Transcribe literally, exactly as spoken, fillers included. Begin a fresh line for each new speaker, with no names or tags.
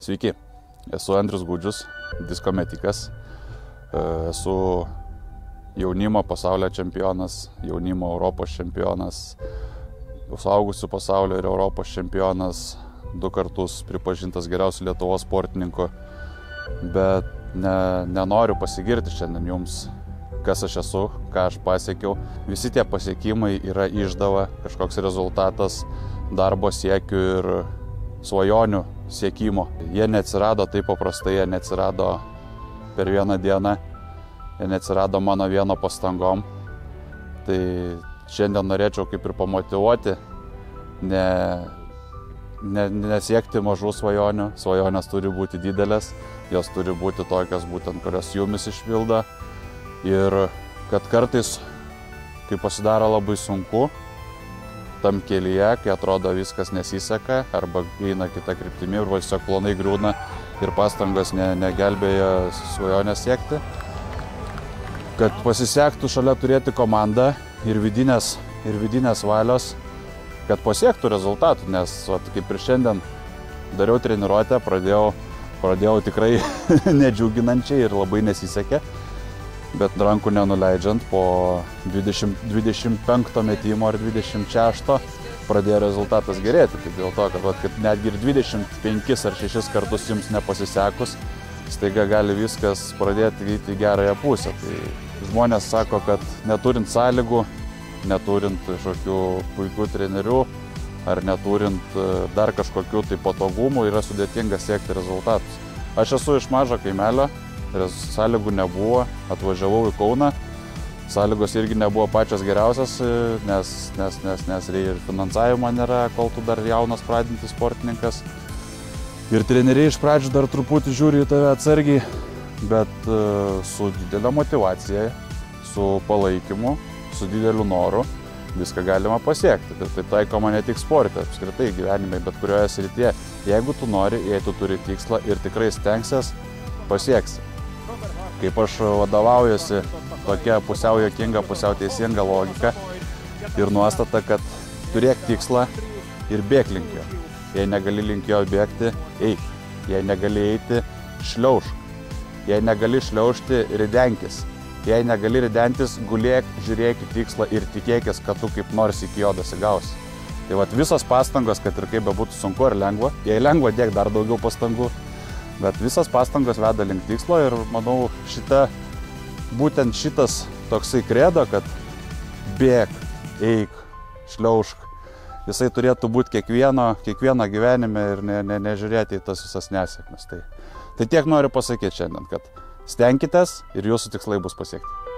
Sveiki, esu Andrius Gudžius, disko metikas, esu jaunimo pasaulio čempionas, jaunimo Europos čempionas, suaugusių pasaulio ir Europos čempionas, du kartus pripažintas geriausiu Lietuvos sportininku, bet ne, nenoriu pasigirti šiandien jums, kas aš esu, ką aš pasiekiau. Visi tie pasiekimai yra išdava, kažkoks rezultatas darbo siekių ir svajonių siekimo. Jie neatsirado taip paprastai, jie neatsirado per vieną dieną, jie neatsirado mano vieno pastangom. Tai šiandien norėčiau kaip ir pamotyvuoti, ne, ne, nesiekti mažų svajonių. Svajonės turi būti didelės, jos turi būti tokios būtent, kurios jumis išpildo. Ir kad kartais, kai pasidaro labai sunku, tam kelyje, kai atrodo viskas nesiseka arba eina kita kryptimi ir tiesiog planai griūna ir pastangos ne, negelbėja svajonės siekti, kad pasisektų šalia turėti komandą ir vidinės, ir vidinės valios, kad pasiektų rezultatų, nes vat, kaip ir šiandien dariau treniruotę, pradėjau, pradėjau tikrai nedžiuginančiai ir labai nesisekė. Bet rankų nenuleidžiant, po dvidešimt, dvidešimt penkto metimo ar dvidešimt šešto pradėjo rezultatas gerėti. Tai dėl to, kad, vat, kad netgi ir dvidešimt penkis ar šešis kartus jums nepasisekus, staiga gali viskas pradėti eiti į gerąją pusę. Tai žmonės sako, kad neturint sąlygų, neturint kažkokių puikių trenerių ar neturint dar kažkokių tai patogumų, yra sudėtinga siekti rezultatus. Aš esu iš mažo kaimelio. Sąlygų nebuvo, atvažiavau į Kauną, sąlygos irgi nebuvo pačios geriausias, nes, nes, nes, nes ir finansavimo nėra, kol tu dar jaunas pradintis sportininkas. Ir treneriai iš pradžių dar truputį žiūri į tave atsargiai, bet su didelė motyvacija, su palaikymu, su dideliu noru viską galima pasiekti. Tai, tai taikoma ne tik sporte, apskritai gyvenime, bet kurioje srityje. Jeigu tu nori, jei tu turi tikslą ir tikrai stengsies, pasieksi. Kaip aš vadovaujuosi tokia pusiau juokinga, pusiau teisinga logika ir nuostata, kad turėk tikslą ir bėk link jo. Jei negali link jo bėgti, eik. Jei negali eiti, šliaužk. Jei negali šliaužti, ridenkis. Jei negali ridentis, gulėk, žiūrėk į tikslą ir tikėkis, kad tu kaip nors iki jo dasigausi. Tai vat visos pastangos, kad ir kaip bebūtų sunku ar lengva, jei lengva, dėk dar daugiau pastangų. Bet visas pastangos veda link tikslo ir manau, šita, būtent šitas toksai kredo, kad bėk, eik, šliaužk, jisai turėtų būti kiekvieno, kiekvieno gyvenime ir ne, ne, nežiūrėti į tas visas nesėkmes. Tai, tai tiek noriu pasakyti šiandien, kad stenkitės ir jūsų tikslai bus pasiekti.